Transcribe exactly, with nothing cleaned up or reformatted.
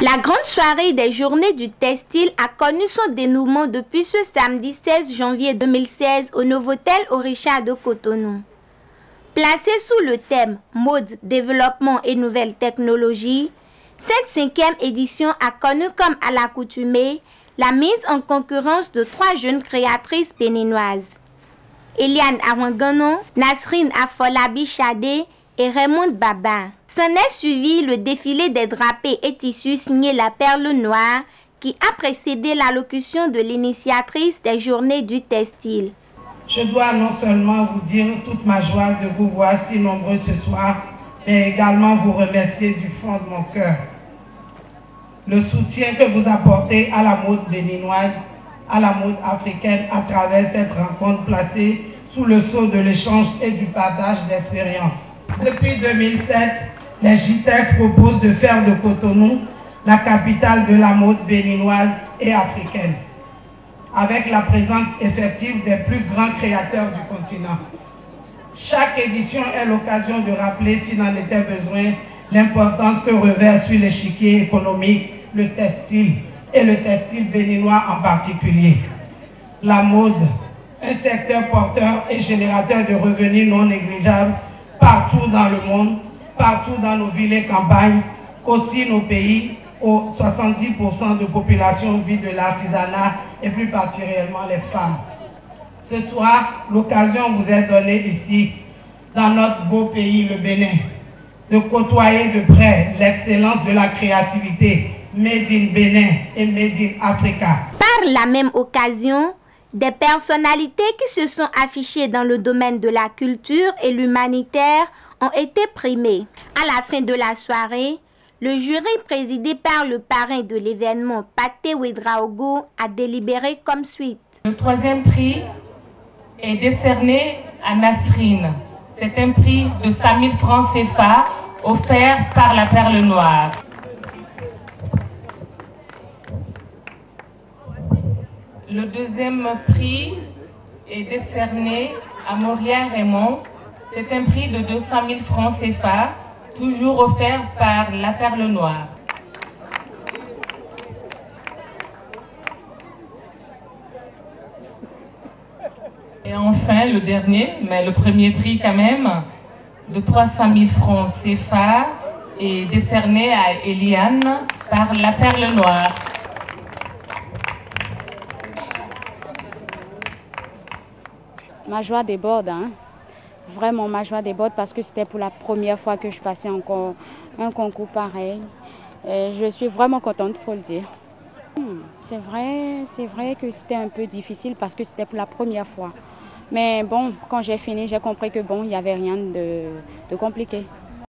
La grande soirée des Journées du Textile a connu son dénouement depuis ce samedi seize janvier deux mille seize au Novotel Orisha de Cotonou. Placée sous le thème « Mode, développement et nouvelles technologies », cette cinquième édition a connu comme à l'accoutumée la mise en concurrence de trois jeunes créatrices béninoises. Eliane Arwangano, Nasrine Afolabi Chadé et Raymond Baba. S'en est suivi le défilé des drapés et tissus signé La Perle Noire qui a précédé l'allocution de l'initiatrice des Journées du Textile. Je dois non seulement vous dire toute ma joie de vous voir si nombreux ce soir, mais également vous remercier du fond de mon cœur. Le soutien que vous apportez à la mode béninoise, à la mode africaine à travers cette rencontre placée sous le sceau de l'échange et du partage d'expériences. Depuis deux mille sept, les J T E X proposent de faire de Cotonou la capitale de la mode béninoise et africaine, avec la présence effective des plus grands créateurs du continent. Chaque édition est l'occasion de rappeler, s'il en était besoin, l'importance que revêt sur l'échiquier économique le textile, et le textile béninois en particulier. La mode, un secteur porteur et générateur de revenus non négligeables partout dans le monde, partout dans nos villes et campagnes, aussi nos pays où soixante-dix pour cent de population vit de l'artisanat et plus particulièrement les femmes. Ce soir, l'occasion vous est donnée ici, dans notre beau pays, le Bénin, de côtoyer de près l'excellence de la créativité Made in Bénin et Made in Africa. Par la même occasion, des personnalités qui se sont affichées dans le domaine de la culture et l'humanitaire ont été primées. À la fin de la soirée, le jury présidé par le parrain de l'événement, Pathé Ouedraogo, a délibéré comme suit. Le troisième prix est décerné à Nasrine. C'est un prix de cinq mille francs C F A offert par La Perle Noire. Le deuxième prix est décerné à Moria Raymond. C'est un prix de deux cent mille francs C F A, toujours offert par La Perle Noire. Et enfin, le dernier, mais le premier prix quand même, de trois cent mille francs C F A, est décerné à Eliane par La Perle Noire. Ma joie déborde, hein? Vraiment ma joie déborde parce que c'était pour la première fois que je passais encore un concours pareil. Et je suis vraiment contente, il faut le dire. C'est vrai, c'est vrai que c'était un peu difficile parce que c'était pour la première fois. Mais bon, quand j'ai fini, j'ai compris que bon, il n'y avait rien de, de compliqué.